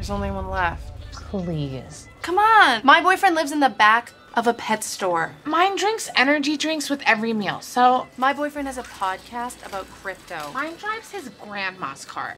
There's only one left. Please. Come on! My boyfriend lives in the back of a pet store. Mine drinks energy drinks with every meal, so... My boyfriend has a podcast about crypto. Mine drives his grandma's car.